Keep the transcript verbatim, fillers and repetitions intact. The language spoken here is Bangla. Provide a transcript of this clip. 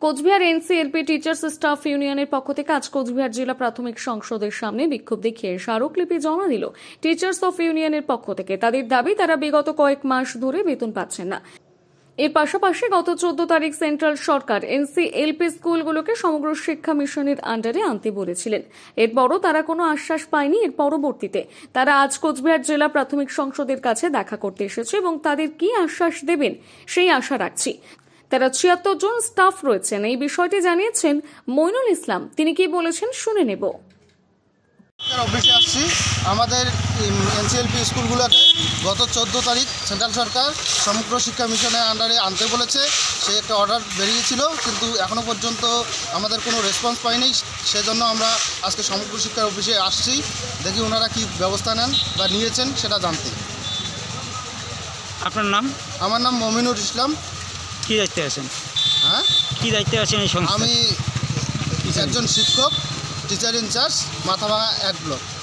কোচবিহার এনসিএলপি টিচার্স স্টাফ ইউনিয়নের পক্ষ থেকে আজ কোচবিহার জেলা প্রাথমিক সংসদের সামনে বিক্ষোভ দেখিয়ে স্মারকলিপি জমা দিল টিচার্স অফ ইউনিয়নের পক্ষ থেকে। তাদের দাবি, তারা বিগত কয়েক মাস ধরে বেতন পাচ্ছেন না। এর পাশাপাশি গত চোদ্দ তারিখ সেন্ট্রাল সরকার এনসিএলপি স্কুলগুলোকে সমগ্র শিক্ষা মিশনের আন্ডারে আনতে বলেছিলেন। এরপরও তারা কোনো আশ্বাস পায়নি। এর পরবর্তীতে তারা আজ কোচবিহার জেলা প্রাথমিক সংসদের কাছে দেখা করতে এসেছে এবং তাদের কি আশ্বাস দেবেন সেই আশা রাখছি। তারা ছিয়াত্তর জন স্টাফ রয়েছেন। এই বিষয়টি জানিয়েছেন মইনুল ইসলাম। তিনি কি বলেছেন শুনে নেব। অফিসে আসছি, আমাদের এনসিএলপি স্কুলগুলোকে গত চোদ্দ তারিখ সেন্ট্রাল সরকার সমগ্র শিক্ষা মিশনের আন্ডারে আনতে বলেছে। সে একটা অর্ডার বেরিয়েছিল, কিন্তু এখনও পর্যন্ত আমাদের কোনো রেসপন্স পাইনি। সেজন্য আমরা আজকে সমগ্র শিক্ষা অফিসে আসছি, দেখি ওনারা কি ব্যবস্থা নেন বা নিয়েছেন সেটা জানতে। আপনার নাম? আমার নাম মমিনুল ইসলাম। কি দায়িত্বে আছেন? হ্যাঁ, কি দায়িত্বে আছেন এই সংস্থা? আমি একজন শিক্ষক, টিচার ইনচার্জ, মাথাভাঙা এক ব্লক।